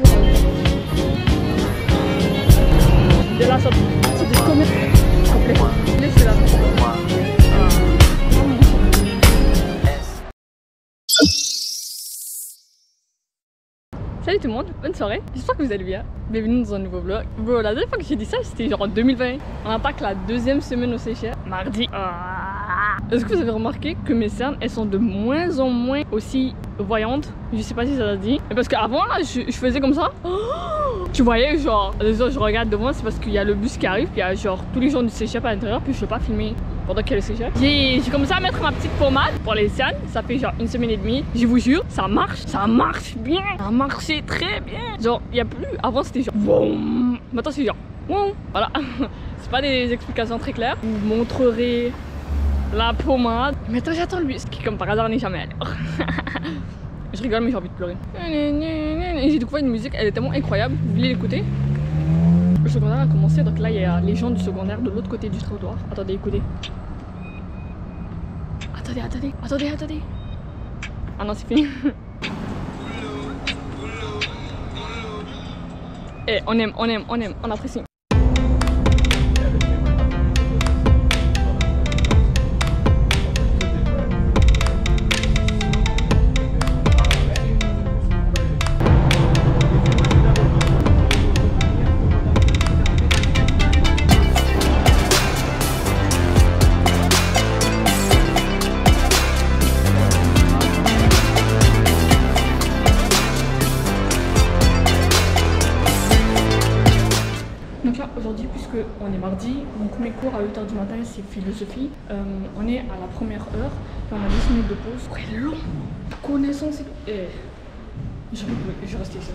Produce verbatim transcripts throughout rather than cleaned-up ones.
De la sorte, c'est des commerces complètement. Laissez la Salut tout le monde, bonne soirée, j'espère que vous allez bien. Bienvenue dans un nouveau vlog. Bro, la dernière fois que j'ai dit ça, c'était genre en deux mille vingt. On attaque la deuxième semaine au Seychelles, mardi. Est-ce que vous avez remarqué que mes cernes, elles sont de moins en moins aussi voyantes? Je sais pas si ça l'a dit. Mais parce qu'avant là, je, je faisais comme ça. Oh, tu voyais genre, déjà je regarde devant, c'est parce qu'il y a le bus qui arrive, puis il y a genre tous les gens du Seychelles à l'intérieur, puis je peux pas filmer pendant qu'il y a le Seychelles. J'ai commencé à mettre ma petite pommade pour les cernes, ça fait genre une semaine et demie. Je vous jure, ça marche, ça marche bien, ça marchait très bien. Genre, il y a plus, avant c'était genre, boum. Maintenant c'est genre, boum. Voilà. C'est pas des explications très claires. Je vous montrerai la pommade. Maintenant j'attends le bus, qui comme par hasard n'est jamais à l'heure. Je rigole mais j'ai envie de pleurer. Et j'ai découvert une musique, elle est tellement incroyable, vous voulez l'écouter? Le secondaire a commencé, donc là il y a les gens du secondaire de l'autre côté du trottoir. Attendez, écoutez. Attendez, attendez, attendez, attendez. Ah non, c'est fini. Eh, on aime, on aime, on aime, on apprécie. Donc là aujourd'hui, puisque on est mardi, mon premier cours à huit heures du matin c'est philosophie. Euh, on est à la première heure et on a dix minutes de pause. Ouais, long. Connaissance et... Eh, je, je reste ici.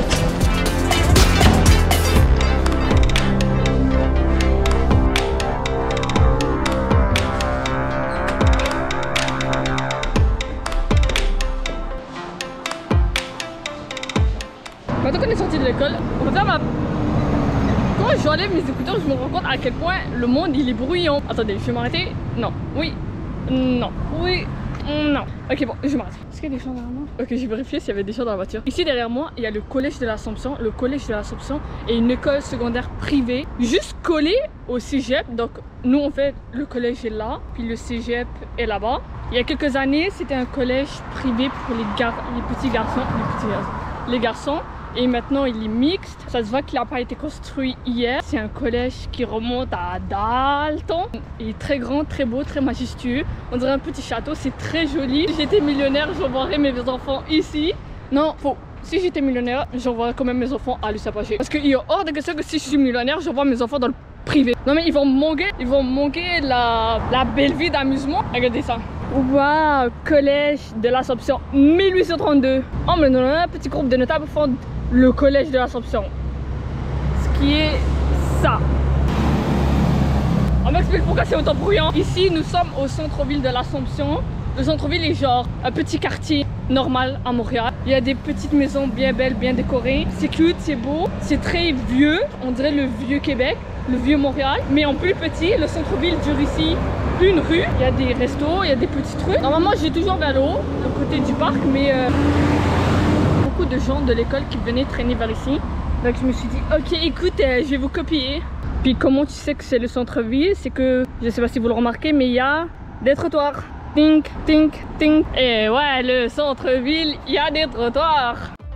Maintenant qu'on est sorti de l'école, on va faire ma... Quand j'enlève mes écouteurs, je me rends compte à quel point le monde il est bruyant. Attendez, je vais m'arrêter. Non, oui, non, oui, non. Ok, bon, je m'arrête. Est-ce qu'il y a des gens derrière moi? Ok, j'ai vérifié s'il y avait des gens dans la voiture. Ici derrière moi, il y a le collège de l'Assomption. Le collège de l'Assomption est une école secondaire privée, juste collée au cégep. Donc nous on fait le collège est là, puis le cégep est là-bas. Il y a quelques années, c'était un collège privé pour les, gar les petits garçons, les petits garçons, les garçons. Et maintenant il est mixte, ça se voit qu'il n'a pas été construit hier. C'est un collège qui remonte à Dalton. Il est très grand, très beau, très majestueux. On dirait un petit château, c'est très joli. Si j'étais millionnaire, j'envoierais mes enfants ici. Non, faux. Si j'étais millionnaire, j'envoierais quand même mes enfants à l'Usapaché. Parce qu'il est hors de question que si je suis millionnaire, j'envoie mes enfants dans le privé. Non mais ils vont manquer, ils vont manquer la, la belle vie d'amusement. Regardez ça. Waouh, collège de l'Assomption mille huit cent trente-deux. Oh mais non, un petit groupe de notables font le collège de l'Assomption. Ce qui est ça. On m'explique pourquoi c'est autant bruyant. Ici nous sommes au centre-ville de l'Assomption. Le centre-ville est genre un petit quartier normal à Montréal. Il y a des petites maisons bien belles, bien décorées. C'est cute, c'est beau. C'est très vieux, on dirait le vieux Québec, le vieux Montréal. Mais en plus petit, le centre-ville dure ici une rue. Il y a des restos, il y a des petits trucs. Normalement j'ai toujours vers le haut, le côté du parc, mais... Euh... de gens de l'école qui venaient traîner vers ici, donc je me suis dit ok écoute euh, je vais vous copier. Puis comment tu sais que c'est le centre-ville, c'est que je sais pas si vous le remarquez mais il y a des trottoirs, tink tink tink. Et ouais, le centre-ville il y a des trottoirs.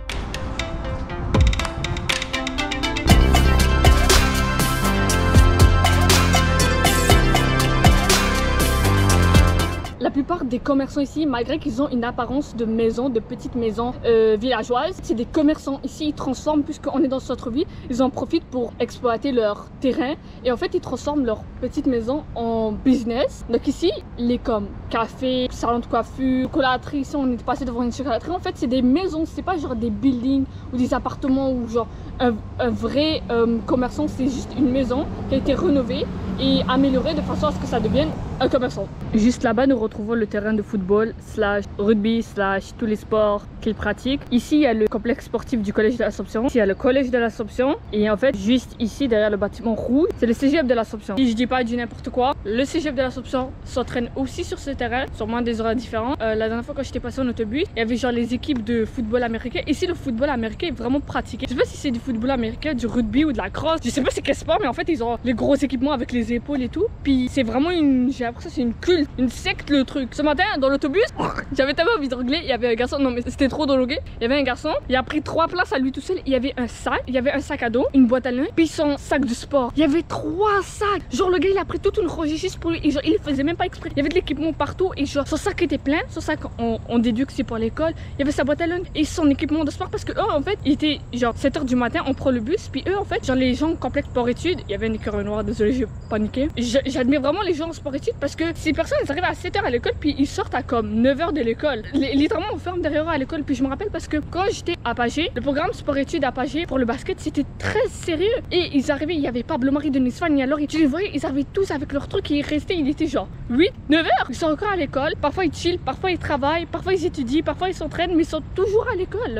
La plupart des commerçants ici, malgré qu'ils ont une apparence de maison, de petites maisons euh, villageoises, c'est des commerçants. Ici, ils transforment, puisqu'on est dans ce centre-ville, ils en profitent pour exploiter leur terrain. Et en fait, ils transforment leur petite maison en business. Donc ici, les comme café, salon de coiffure, chocolaterie. Ici, on est passé devant une chocolaterie. En fait, c'est des maisons, c'est pas genre des buildings ou des appartements ou genre un, un vrai euh, commerçant. C'est juste une maison qui a été rénovée et améliorée de façon à ce que ça devienne un commerçant. Juste là-bas, nous retrouvons le terrain de football, slash rugby, slash tous les sports qu'ils pratiquent. Ici, il y a le complexe sportif du collège de l'Assomption. Ici, il y a le collège de l'Assomption. Et en fait, juste ici, derrière le bâtiment rouge, c'est le cégep de l'Assomption. Si je dis pas du n'importe quoi, Le cégep de l'Assomption s'entraîne aussi sur ce terrain, sûrement des horaires différents. Euh, la dernière fois quand j'étais passée en autobus, il y avait genre les équipes de football américain. Ici, le football américain est vraiment pratiqué. Je sais pas si c'est du football américain, du rugby ou de la crosse. Je sais pas c'est quel sport, mais en fait, ils ont les gros équipements avec les épaules et tout. Puis c'est vraiment une, j'ai l'impression que c'est une culte, une secte le truc. Ce matin, dans l'autobus, j'avais tellement envie de rigoler. Il y avait un garçon, non mais c'était trop drogué. Il y avait un garçon, il a pris trois places à lui tout seul. Il y avait un sac, il y avait un sac à dos, une boîte à linge, puis son sac de sport. Il y avait trois sacs. Genre le gars, il a pris toute une rangée juste pour lui. Et genre, il faisait même pas exprès. Il y avait de l'équipement partout et genre, son sac était plein. Son sac, on, on déduit que c'est pour l'école. Il y avait sa boîte à linge et son équipement de sport parce que eux, en fait, il était genre sept heures du matin, on prend le bus. Puis eux, en fait, genre les gens complètent sport-études. Il y avait un écureuil noir, désolé, j'ai paniqué. J'admire vraiment les gens en sport-études parce que ces personnes, elles arrivent à sept heures à l'école, puis ils sortent à comme neuf heures de l'école. Littéralement, on ferme derrière eux à l'école. Puis je me rappelle parce que quand j'étais à Pagé, le programme sport-études à Pagé pour le basket, c'était très sérieux. Et ils arrivaient, il y avait Pablo Marie de Nisvan, alors tu les voyais, ils arrivaient tous avec leur truc et ils restaient, il était genre huit, neuf heures. Ils sont encore à l'école. Parfois ils chillent, parfois ils travaillent, parfois ils étudient, parfois ils s'entraînent, mais ils sont toujours à l'école.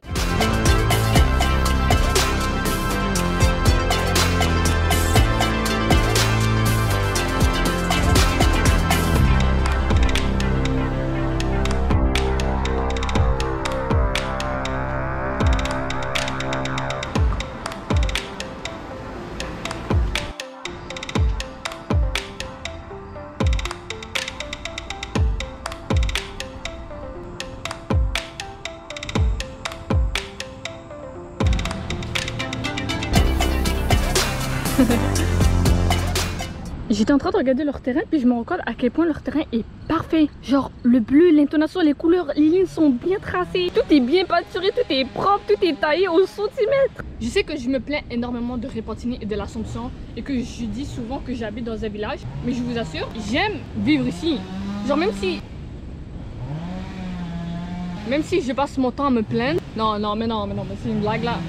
J'étais en train de regarder leur terrain, puis je me rends compte à quel point leur terrain est parfait. Genre le bleu, l'intonation, les couleurs, les lignes sont bien tracées. Tout est bien peinturé, tout est propre, tout est taillé au centimètre. Je sais que je me plains énormément de Repentigny et de l'Assomption et que je dis souvent que j'habite dans un village. Mais je vous assure, j'aime vivre ici. Genre même si... Même si je passe mon temps à me plaindre... Non, non, mais non, mais non, mais c'est une blague là.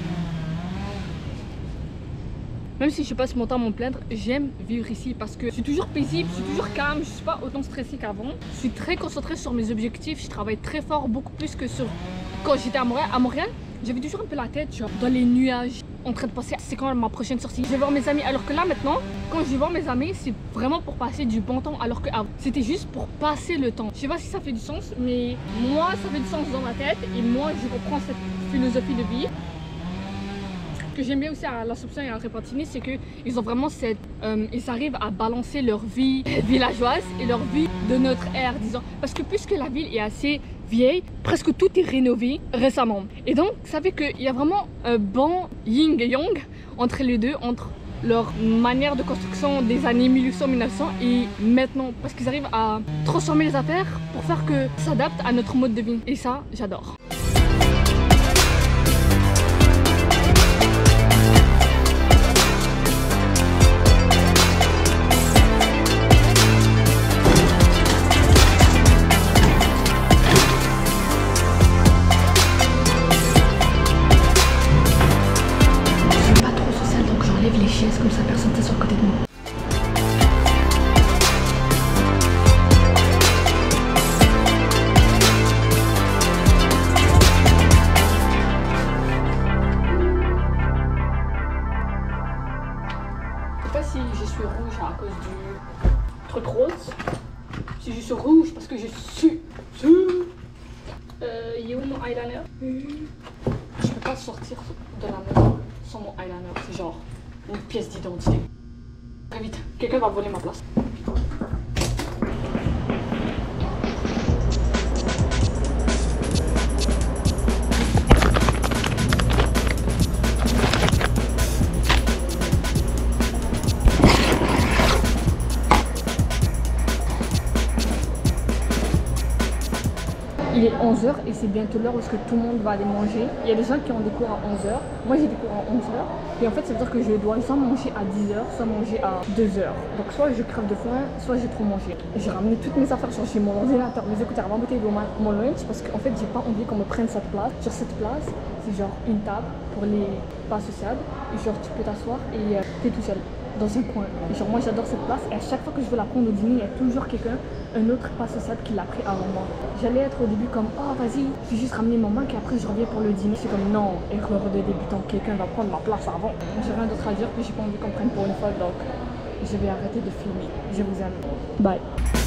Même si je passe mon temps à me plaindre, j'aime vivre ici parce que je suis toujours paisible, je suis toujours calme, je suis pas autant stressée qu'avant. Je suis très concentrée sur mes objectifs, je travaille très fort, beaucoup plus que sur quand j'étais à Montréal. À Montréal, j'avais toujours un peu la tête genre dans les nuages, en train de penser c'est quand ma prochaine sortie. Je vais voir mes amis, alors que là maintenant, quand je vais voir mes amis, c'est vraiment pour passer du bon temps, alors que avant, c'était juste pour passer le temps. Je sais pas si ça fait du sens, mais moi ça fait du sens dans ma tête et moi je reprends cette philosophie de vie. Ce que j'aime bien aussi à l'Assomption et à Repentigny, c'est qu'ils ont vraiment cette... Euh, ils arrivent à balancer leur vie villageoise et leur vie de notre ère, disons. Parce que puisque la ville est assez vieille, presque tout est rénové récemment. Et donc, ça fait qu'il y a vraiment un bon yin et yang entre les deux, entre leur manière de construction des années mille huit cents mille neuf cents et maintenant. Parce qu'ils arrivent à transformer les affaires pour faire que ça s'adapte à notre mode de vie. Et ça, j'adore. Comme ça personne ne s'assoit à côté de moi. Je sais pas si je suis rouge à cause du truc rose. Si je suis rouge parce que je suis... Euh, il est où mon eyeliner? Je peux pas sortir de la maison sans mon eyeliner, c'est genre... une pièce d'identité. Très vite, quelqu'un va voler ma place. Il est onze heures et c'est bientôt l'heure où est-ce que tout le monde va aller manger. Il y a des gens qui ont des cours à onze heures. Moi j'ai des cours à onze heures. Et en fait ça veut dire que je dois soit manger à dix heures, soit manger à deux heures. Donc soit je crève de faim, soit j'ai trop mangé. J'ai ramené toutes mes affaires, genre j'ai mon ordinateur, mes écouteurs, ma bouteille d'eau, mon lunch, parce qu'en fait j'ai pas envie qu'on me prenne cette place. Sur cette place, c'est genre une table pour les pas sociables. Et genre tu peux t'asseoir et euh, t'es tout seul dans un coin. Et genre moi j'adore cette place et à chaque fois que je veux la prendre au dîner, il y a toujours quelqu'un, un autre pas sociable qui l'a pris avant moi. J'allais être au début comme oh vas-y, je vais juste ramener mon Mac et après je reviens pour le dîner. C'est comme non, erreur de débutant, quelqu'un va prendre ma place avant. J'ai rien d'autre à dire, puis j'ai pas envie qu'on prenne pour une folle donc je vais arrêter de filmer. Je vous aime. Bye.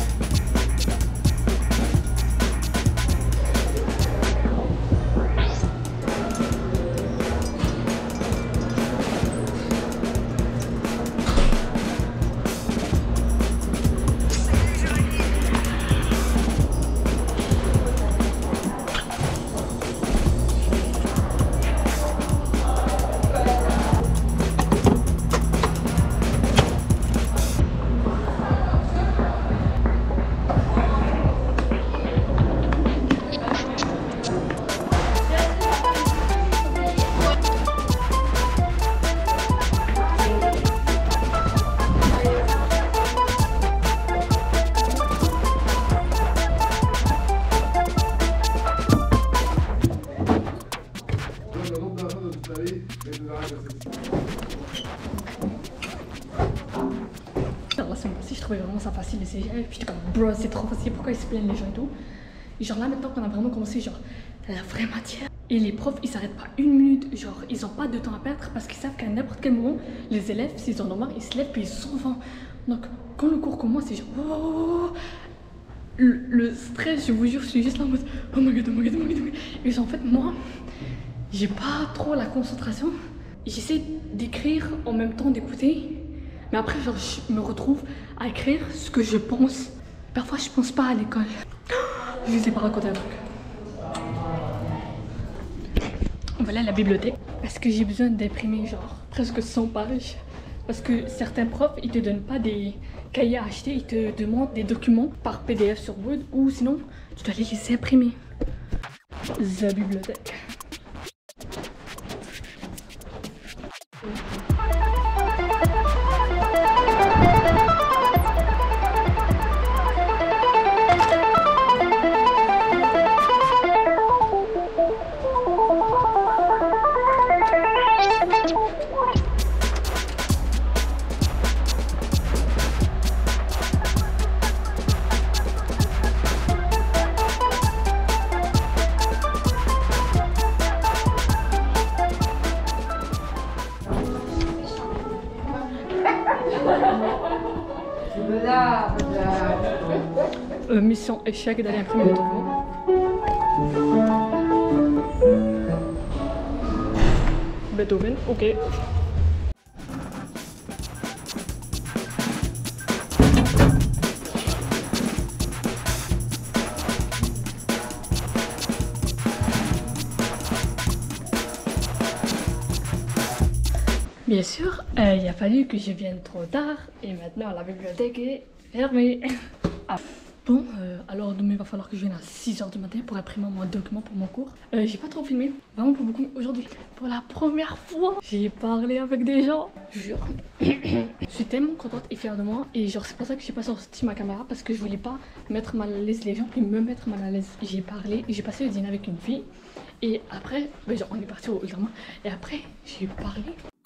La semaine passée, je trouvais vraiment ça facile les C G F. Puis j'étais comme, bro, c'est trop facile, pourquoi ils se plaignent les gens et tout. Et genre là, maintenant qu'on a vraiment commencé, genre, la vraie matière. Et les profs, ils s'arrêtent pas une minute, genre, ils ont pas de temps à perdre parce qu'ils savent qu'à n'importe quel moment, les élèves, s'ils en ont marre, ils se lèvent puis ils s'en vont. Donc, quand le cours commence, c'est genre, oh, le, le stress, je vous jure, je suis juste là en mode, oh my god, oh my god, oh my god, oh my god. Et genre, en fait, moi, j'ai pas trop la concentration. J'essaie d'écrire en même temps d'écouter. Mais après, genre, je me retrouve à écrire ce que je pense. Parfois, je pense pas à l'école. Je vous ai pas raconté un truc. Voilà la bibliothèque. Parce que j'ai besoin d'imprimer genre presque cent pages. Parce que certains profs, ils te donnent pas des cahiers à acheter, ils te demandent des documents par P D F sur Word ou sinon, tu dois les laisser imprimer. La bibliothèque. Euh, mission échec d'aller imprimer le document. Beethoven, ok. Bien sûr, euh, il a fallu que je vienne trop tard et maintenant la bibliothèque est fermée. Ah. Bon, euh, alors demain il va falloir que je vienne à six heures du matin pour imprimer mon document pour mon cours. Euh, j'ai pas trop filmé, vraiment pas beaucoup aujourd'hui. Pour la première fois, j'ai parlé avec des gens, je jure. Je suis tellement contente et fière de moi. Et genre c'est pour ça que j'ai pas sorti ma caméra parce que je voulais pas mettre mal à l'aise les gens et me mettre mal à l'aise. J'ai parlé, j'ai passé le dîner avec une fille. Et après, ben genre, on est parti au Ultramar. Et après, j'ai parlé